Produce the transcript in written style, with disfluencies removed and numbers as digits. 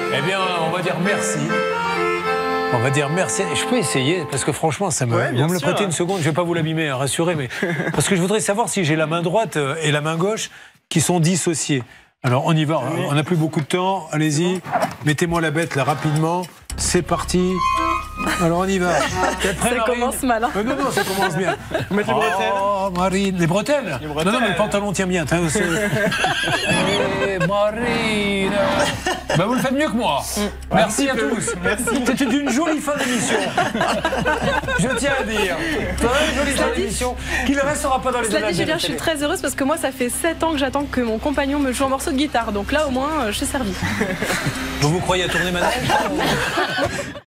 Eh bien, on va dire merci. On va dire merci. Je peux essayer, parce que franchement, ça me... Ouais, vous me le sûr. prêtez une seconde, je ne vais pas vous l'abîmer, hein, rassurez, mais... Parce que je voudrais savoir si j'ai la main droite et la main gauche qui sont dissociées. Alors, on y va, on n'a plus beaucoup de temps, allez-y. Mettez-moi la bête, là, rapidement. C'est parti. Alors, on y va. T'es prêt, Ça Marine? commence mal. Hein. Non, ça commence bien. Mettre les bretelles. Oh, Marine. Les bretelles? Les bretelles. Non, mais le pantalon tient bien. Eh, Marine. Bah, vous le faites mieux que moi. Merci à tous. C'était une jolie fin d'émission. Je tiens à dire. Une jolie fin d'émission qui ne restera pas dans les Cela annales dit, de Julien, la je suis télé. très heureuse parce que moi, ça fait 7 ans que j'attends que mon compagnon me joue un morceau de guitare. Donc là, au moins, je suis servie. Vous croyez à tourner manège?